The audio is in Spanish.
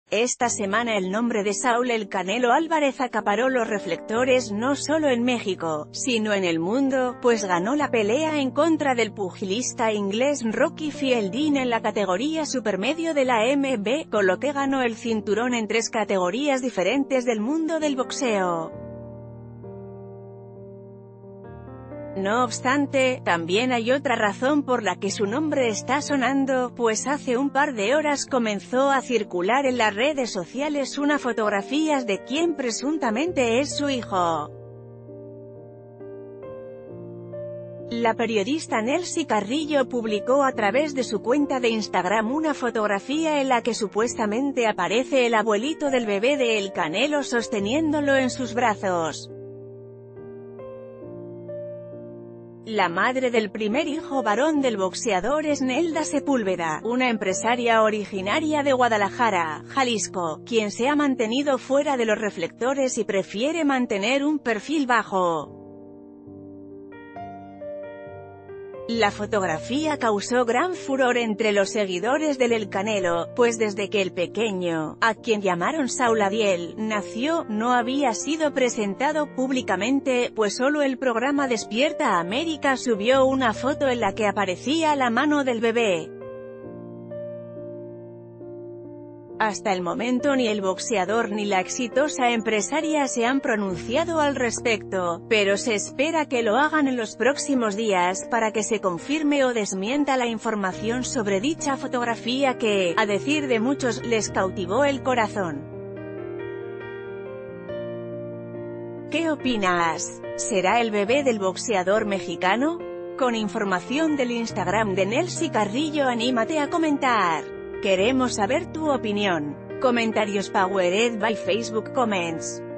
Esta semana el nombre de Saúl El Canelo Álvarez acaparó los reflectores no solo en México, sino en el mundo, pues ganó la pelea en contra del pugilista inglés Rocky Fielding en la categoría supermedio de la MB, con lo que ganó el cinturón en 3 categorías diferentes del mundo del boxeo. No obstante, también hay otra razón por la que su nombre está sonando, pues hace un par de horas comenzó a circular en las redes sociales una fotografía de quien presuntamente es su hijo. La periodista Nelcy Carrillo publicó a través de su cuenta de Instagram una fotografía en la que supuestamente aparece el abuelito del bebé de El Canelo sosteniéndolo en sus brazos. La madre del primer hijo varón del boxeador es Nelda Sepúlveda, una empresaria originaria de Guadalajara, Jalisco, quien se ha mantenido fuera de los reflectores y prefiere mantener un perfil bajo. La fotografía causó gran furor entre los seguidores del El Canelo, pues desde que el pequeño, a quien llamaron Saúl Adiel, nació, no había sido presentado públicamente, pues solo el programa Despierta América subió una foto en la que aparecía la mano del bebé. Hasta el momento ni el boxeador ni la exitosa empresaria se han pronunciado al respecto, pero se espera que lo hagan en los próximos días, para que se confirme o desmienta la información sobre dicha fotografía que, a decir de muchos, les cautivó el corazón. ¿Qué opinas? ¿Será el bebé del boxeador mexicano? Con información del Instagram de Nelcy Carrillo, anímate a comentar. Queremos saber tu opinión. Comentarios powered by Facebook Comments.